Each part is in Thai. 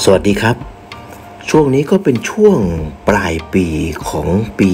สวัสดีครับช่วงนี้ก็เป็นช่วงปลายปีของปี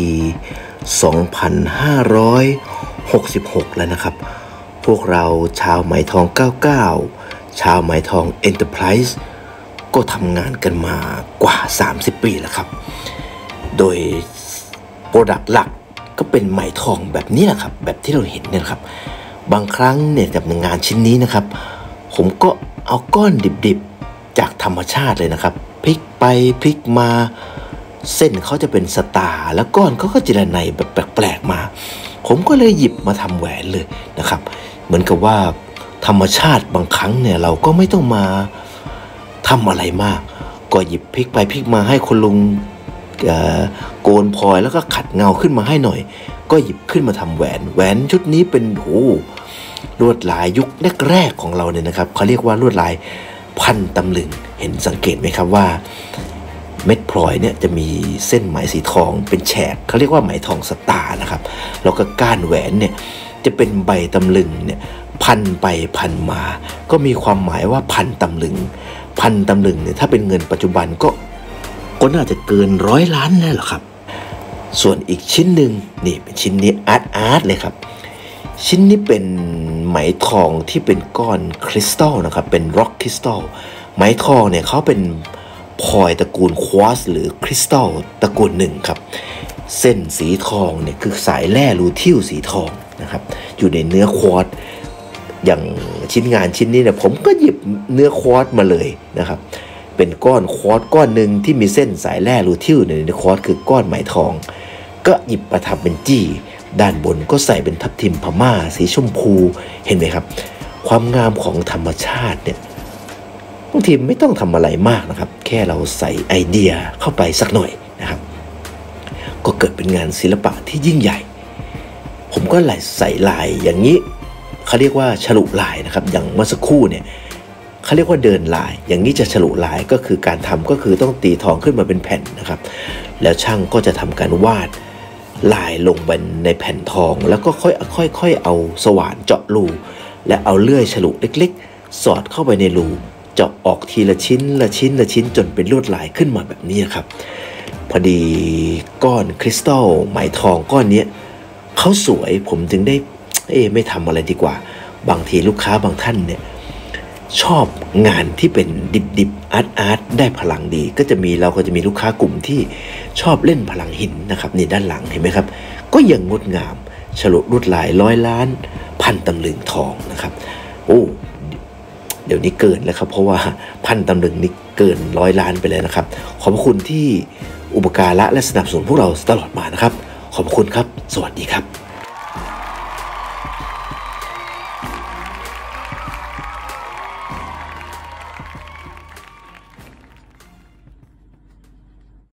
2566แล้วนะครับพวกเราชาวไหมทอง99ชาวไหมทอง Enterprise ก็ทำงานกันมากว่า30ปีแล้วครับโดยโปรดักต์หลักก็เป็นไหมทองแบบนี้แหละครับแบบที่เราเห็นเนี่ยครับบางครั้งเนี่ยกับงานชิ้นนี้นะครับผมก็เอาก้อนดิบๆจากธรรมชาติเลยนะครับพลิกไปพลิกมาเส้นเขาจะเป็นสตาร์แล้วก้อนเขาก็จิรนัยแบบแปลกๆมาผมก็เลยหยิบมาทำแหวนเลยนะครับเหมือนกับว่าธรรมชาติบางครั้งเนี่ยเราก็ไม่ต้องมาทำอะไรมากก็หยิบพลิกไปพลิกมาให้คุณลุงโกนพลอยแล้วก็ขัดเงาขึ้นมาให้หน่อยก็หยิบขึ้นมาทำแหวนชุดนี้เป็นลวดลายยุคแรกๆของเราเนี่ยนะครับเขาเรียกว่าลวดลายพันตำลึงเห็นสังเกตไหมครับว่าเม็ดพลอยเนี่ยจะมีเส้นไหมสีทองเป็นแฉกเขาเรียกว่าไหมทองสตาร์นะครับแล้วก็ก้านแหวนเนี่ยจะเป็นใบตำลึงเนี่ยพันไปพันมาก็มีความหมายว่าพันตำลึงเนี่ยถ้าเป็นเงินปัจจุบันก็น่าจะเกิน100 ล้านแน่หรอครับส่วนอีกชิ้นหนึ่งนี่เป็นชิ้นนี้อาร์ตเลยครับชิ้นนี้เป็นไหมทองที่เป็นก้อนคริสตัลนะครับเป็นร็อกคริสตัลไหมทองเนี่ยเขาเป็นพลอยตระกูลควอตซ์หรือคริสตัลตระกูลหนึ่งครับเส้นสีทองเนี่ยคือสายแร่รูทิลสีทองนะครับอยู่ในเนื้อควอตซ์อย่างงานชิ้นนี้เนี่ยผมก็หยิบเนื้อควอตซ์มาเลยนะครับเป็นก้อนควอตซ์ก้อนหนึ่งที่มีเส้นสายแร่รูทิลในเนื้อควอตซ์คือก้อนไหมทองก็หยิบมาทำเป็นจี้ด้านบนก็ใส่เป็นทับทิมพม่าสีชมพูเห็นไหมครับความงามของธรรมชาติเนี่ยบางทีไม่ต้องทำอะไรมากนะครับแค่เราใส่ไอเดียเข้าไปสักหน่อยนะครับก็เกิดเป็นงานศิลปะที่ยิ่งใหญ่ผมก็ใส่ลายอย่างนี้เขาเรียกว่าฉลุลายนะครับอย่างเมื่อสักครู่เนี่ยเขาเรียกว่าเดินลายอย่างนี้จะฉลุลายก็คือการทำก็คือต้องตีทองขึ้นมาเป็นแผ่นนะครับแล้วช่างก็จะทำการวาดลายลงบนในแผ่นทองแล้วก็ค่อยเอาสว่านเจาะรูและเอาเลื่อยฉลุเล็กๆสอดเข้าไปในรูเจาะออกทีละชิ้นจนเป็นลวดลายขึ้นมาแบบนี้ครับพอดีก้อนคริสตัลไหมทองก้อนนี้เขาสวยผมจึงได้ไม่ทำอะไรดีกว่าบางทีลูกค้าบางท่านเนี่ยชอบงานที่เป็นดิบอาร์ตได้พลังดีเราก็จะมีลูกค้ากลุ่มที่ชอบเล่นพลังหินนะครับนี่ด้านหลังเห็นไหมครับก็ยังงดงามฉลุลวดลาย100 ล้านพันตำลึงทองนะครับเดี๋ยวนี้เกินแล้วครับเพราะว่าพันตำลึงนี่เกิน100 ล้านไปแล้วนะครับขอบคุณที่อุปการะและสนับสนุนพวกเราตลอดมานะครับขอบคุณครับสวัสดีครับ